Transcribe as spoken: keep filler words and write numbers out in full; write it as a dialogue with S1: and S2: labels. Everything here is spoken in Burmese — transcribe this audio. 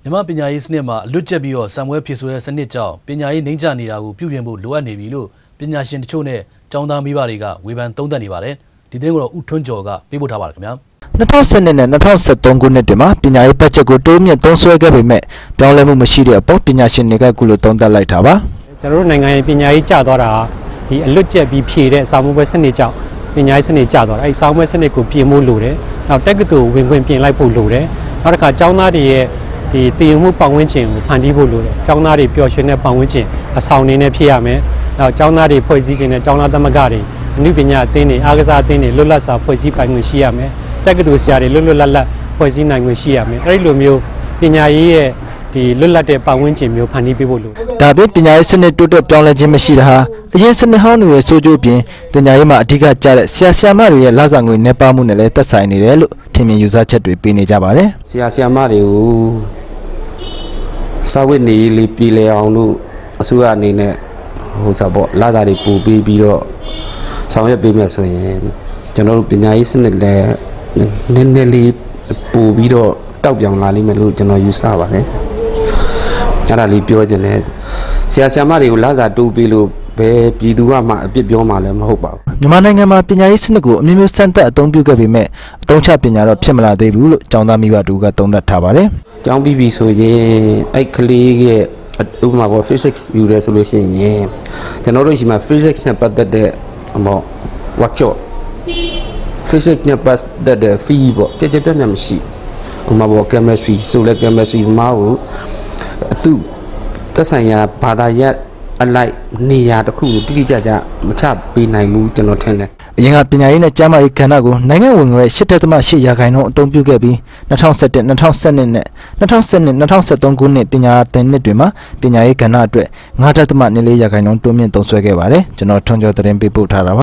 S1: မြန်မာပညာရေးစနစ်မှာလွတ်ကျက်ပြီးတော့ဆံပွဲဖြစ်ဆိုတဲ့စနစ်ကြောင့်ပညာရေးနှိမ့်ချနေတာကိုပြုပြင်ဖို့လိုအပ်နေပြီလို့ပညာရှင်တချို့နဲ့ကျောင်းသားမိဘတွေကဝေဖန်သုံးသပ်နေပါတယ်ဒီသတင်းကိုတော့ဦးထွန်းကျော်ကပေးပို့ထားပါတယ်ခင်ဗျာ
S2: ၂၀၁၂နဲ့၂၀၁၃ခုနှစ်တည်းမှာပညာရေးဘတ်ဂျက်ကိုတိုးမြင့်သုံးစွဲခဲ့ပေမဲ့ပြောင်းလဲမှုမရှိတဲ့အပေါ်ပညာရှင်တွေကကုလို့သုံးသပ်လိုက်တာပါ
S3: ကျွန်တော်တို့နိုင်ငံရေးပညာရေးကျသွားတာဒီအလွတ်ကျက်ပြီးဖြည့်တဲ့စာမှုပွဲစနစ်ကြောင့်ပညာရေးစနစ်ကျသွားတာအဲဒီစာမှုပွဲစနစ်ကိုပြင်ဖို့လိုတယ်နောက်တက္ကသိုလ်ဝင်ခွင့်ပြင်လိုက်ဖို့လိုတယ်နောက်တစ်ခါကျောင်းသားတွေရဲ့ဒီတည်ယူမှုပတ်ဝန်းကျင်ကိုဖန်တီးဖို့လိုတယ်ကျောင်းသားတွေပျော်ရွှင်တဲ့ပတ်ဝန်းကျင်အဆောင်နေနဲ့ဖြစ်ရမယ်နောက်ကျောင်းသားတွေဖွဲ့စည်းနေတဲ့ကျောင်းသားသမဂ္ဂတွေအနုပညာအသင်းတွေအားကစားအသင်းတွေလွတ်လပ်စွာဖွဲ့စည်းပိုင်ခွင့်ရှိရမယ်တက္ကသိုလ်ဆရာတွေလွတ်လွတ်လပ်လပ်ဖွဲ့စည်းနိုင်ခွင့်ရှိရမယ်အဲဒီလိုမျိုးပညာရေးရဲ့ဒီလွတ်လပ်တဲ့ပတ်ဝန်းကျင်မျိုးဖန်တီးပေးဖို့လို
S2: ဒါပေမဲ့ပညာရေးစနစ်တိုးတက်ပြောင်းလဲခြင်းမရှိတာဟာအရင်စနစ်ဟောင်းတွေရဲ့ဆိုးကျိုးပြင်ပညာရေးမှာအဓိကကျတဲ့ဆရာဆရာမတွေရဲ့လစာငွေနှဲပါမှုနဲ့လည်းသက်ဆိုင်နေတယ်လို့ထင်မြင်ယူဆချက်တွေပေးနေကြပါတယ်
S4: ဆရာဆရာမတွေကိုစာဝတ်နေလေးပြည်လဲအောင်လို့အစိုးရအနေနဲ့ဟိုစားပေါ့လစာတွေပို့ပေးပြီးတော့ဆောင်ရွက်ပေးမယ်ဆိုရင်ကျွန်တော်တို့ပညာရေးစနစ်လည်းနည်းနည်းလေးပို့ပြီးတော့တောက်ပြောင်လာလိမ့်မယ်လို့ကျွန်တော်ယူဆပါတယ်အဲ့ဒါလေးပြောချင်တယ်ဆရာဆရာမတွေကိုလစာတိုးပေးလို့ဘယ်ပြည်သူကမှအပြစ်ပြောမှလည်းမဟုတ်ပါဘူး
S2: မြန်မာနိုင်ငံမှာပညာရေးစနစ်ကိုအမျိုးမျိုးစမ်းသပ်အသုံးပြုခဲ့ပေမဲ့အသုံးချပညာတော့ဖြစ်မလာသေးဘူးလို့ကျောင်းသားမိဘတို့ကသုံးသပ်ထားပါတယ်
S4: ကျောင်းပြီးပြီဆိုရင်အဲ့ကလေးရဲ့ဥပမာပေါ့ physics ယူရဲဆိုလို့ရှိရင်ကျွန်တော်တို့ရှိမှာ physics နဲ့ပတ်သက်တဲ့ပေါ့ workshop physics နဲ့ပတ်သက်တဲ့ fee ပေါ့တကယ်ပြတ်မရှိဥပမာပေါ့ chemistry ဆိုလဲ chemistry မှာကိုအတူသက်ဆိုင်ရာဘာသာရပ်အလိုက်နေရာတစ်ခုကိုတိတိကျကျမချပေးနိုင်ဘူးကျွန်တော်ထင်တယ်
S2: အရင်ကပညာရေးနဲ့ကျန်းမာရေးကဏ္ဍကိုနိုင်ငံဝင်ငွေ ၈ ဒသမ ၈ ရာခိုင်နှုန်းအသုံးပြုခဲ့ပြီး၂၀၁၁ ၂၀၁၂နဲ့၂၀၁၂ ၂၀၁၃ခုနှစ်ပညာသင်နှစ်တွေမှာပညာရေးကဏ္ဍအတွက်၅ ဒသမ ၄ ရာခိုင်နှုန်းတိုးမြင့်သုံးစွဲခဲ့ပါတယ်ကျွန်တော်ထွန်းကျော်သတင်းပေးပို့ထားတာပါ